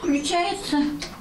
Включается.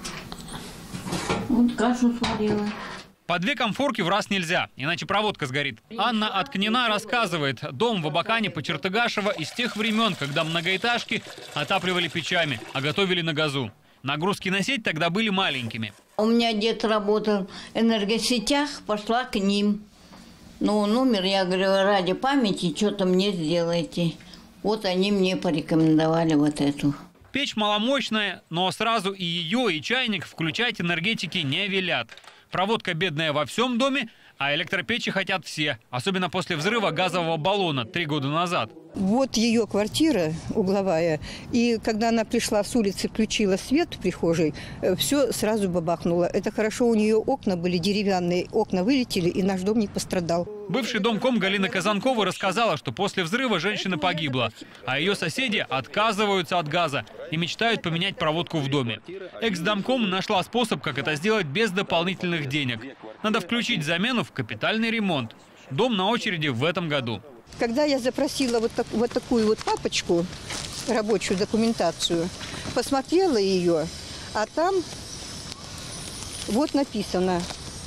Вот кашу сварила. По 2 комфорки в раз нельзя, иначе проводка сгорит. Анна Откнина рассказывает, дом в Абакане по Чертыгашево из тех времен, когда многоэтажки отапливали печами, а готовили на газу. Нагрузки на сеть тогда были маленькими. У меня дед работал в энергосетях, пошла к ним. Ну, номер, я говорю, ради памяти, что-то мне сделайте. Вот они мне порекомендовали вот эту. Печь маломощная, но сразу и ее, и чайник включать энергетики не велят. Проводка бедная во всем доме, а электропечи хотят все. Особенно после взрыва газового баллона 3 года назад. Вот ее квартира угловая. И когда она пришла с улицы, включила свет в прихожей, все сразу бабахнуло. Это хорошо, у нее окна были деревянные. Окна вылетели, и наш дом не пострадал. Бывший домком Галина Казанкова рассказала, что после взрыва женщина погибла, а ее соседи отказываются от газа и мечтают поменять проводку в доме. Экс-домком нашла способ, как это сделать без дополнительных денег. Надо включить замену в капитальный ремонт. Дом на очереди в этом году. Когда я запросила вот такую вот папочку, рабочую документацию, посмотрела ее, а там вот написано: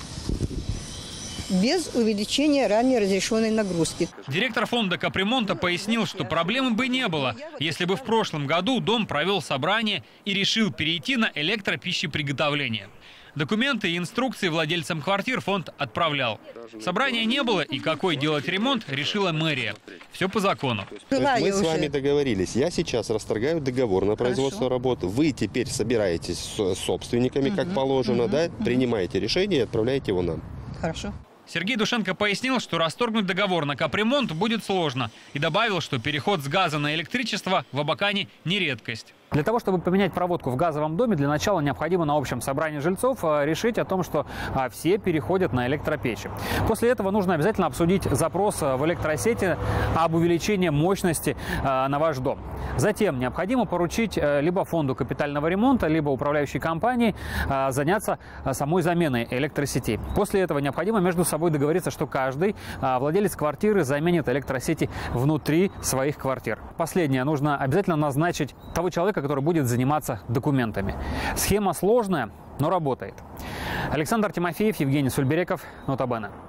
без увеличения ранее разрешенной нагрузки. Директор фонда капремонта пояснил, что проблемы бы не было, если бы в прошлом году дом провел собрание и решил перейти на электропищеприготовление. Документы и инструкции владельцам квартир фонд отправлял. Собрания не было, и какой делать ремонт, решила мэрия. Все по закону. Мы с вами договорились. Я сейчас расторгаю договор на производство работы. Вы теперь собираетесь с собственниками, как положено, да? Принимаете решение и отправляете его нам. Хорошо. Сергей Душенко пояснил, что расторгнуть договор на капремонт будет сложно. И добавил, что переход с газа на электричество в Абакане не редкость. Для того, чтобы поменять проводку в газовом доме, для начала необходимо на общем собрании жильцов решить о том, что все переходят на электропечи. После этого нужно обязательно обсудить запрос в электросети об увеличении мощности на ваш дом. Затем необходимо поручить либо фонду капитального ремонта, либо управляющей компании заняться самой заменой электросетей. После этого необходимо между собой договориться, что каждый владелец квартиры заменит электросети внутри своих квартир. Последнее. Нужно обязательно назначить того человека, который будет заниматься документами. Схема сложная, но работает. Александр Тимофеев, Евгений Сульбереков, Нота Бене.